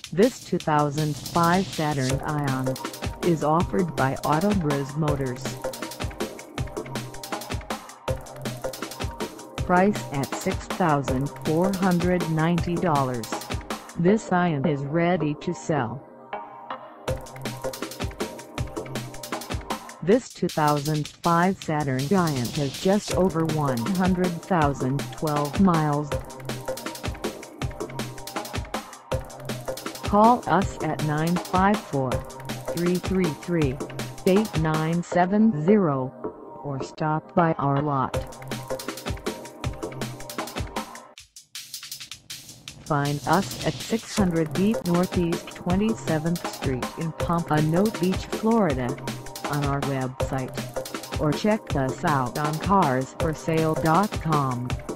This 2005 Saturn Ion is offered by AUTOBRAS Motors. Price at $6,490. This Ion is ready to sell. This 2005 Saturn Ion has just over 100,012 miles. Call us at 954-333-8970 or stop by our lot. Find us at 600 Deep Northeast 27th Street in Pompano Beach, Florida, on our website, or check us out on carsforsale.com.